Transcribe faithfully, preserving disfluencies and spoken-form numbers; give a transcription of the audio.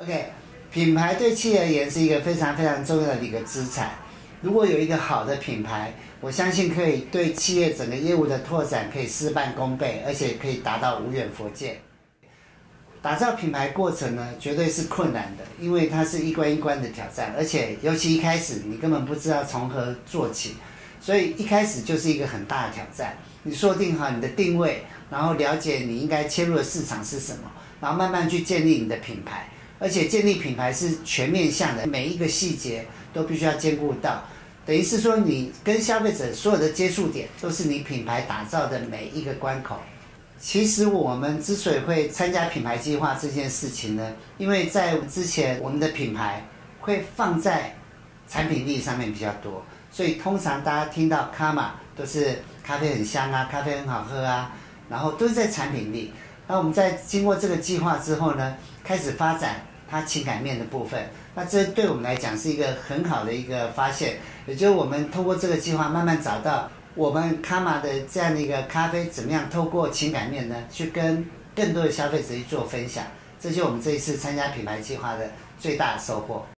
OK， 品牌对企业而言是一个非常非常重要的一个资产。如果有一个好的品牌，我相信可以对企业整个业务的拓展可以事半功倍，而且可以达到无远弗届。打造品牌过程呢，绝对是困难的，因为它是一关一关的挑战，而且尤其一开始你根本不知道从何做起，所以一开始就是一个很大的挑战。你设定好你的定位，然后了解你应该切入的市场是什么，然后慢慢去建立你的品牌。而且建立品牌是全面向的，每一个细节都必须要兼顾到，等于是说你跟消费者所有的接触点都是你品牌打造的每一个关口。其实我们之所以会参加品牌计划这件事情呢，因为在之前我们的品牌会放在产品力上面比较多，所以通常大家听到 Karma 都是咖啡很香啊，咖啡很好喝啊，然后都是在产品力。那我们在经过这个计划之后呢，开始发展它情感面的部分，那这对我们来讲是一个很好的一个发现，也就是我们通过这个计划慢慢找到我们卡玛的这样的一个咖啡怎么样透过情感面呢，去跟更多的消费者去做分享，这就是我们这一次参加品牌计划的最大的收获。